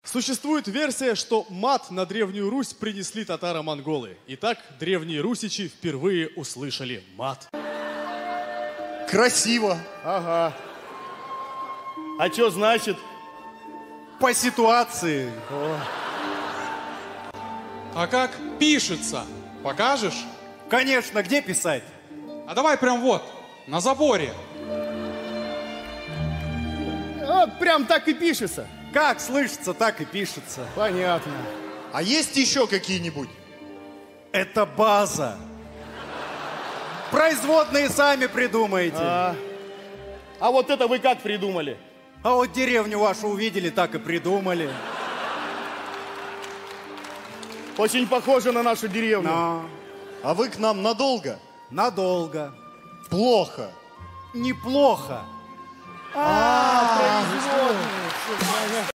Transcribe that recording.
Существует версия, что мат на Древнюю Русь принесли татаро-монголы. Итак, древние русичи впервые услышали мат. Красиво. Ага. А что значит? По ситуации. А как пишется? Покажешь? Конечно, где писать? А давай прям вот, на заборе. Вот прям так и пишется. Как слышится, так и пишется. Понятно. А есть еще какие-нибудь? Это база. Производные сами придумаете. А вот это вы как придумали? А вот деревню вашу увидели, так и придумали. Очень похоже на нашу деревню. А вы к нам надолго? Надолго. Плохо. Неплохо. Производные.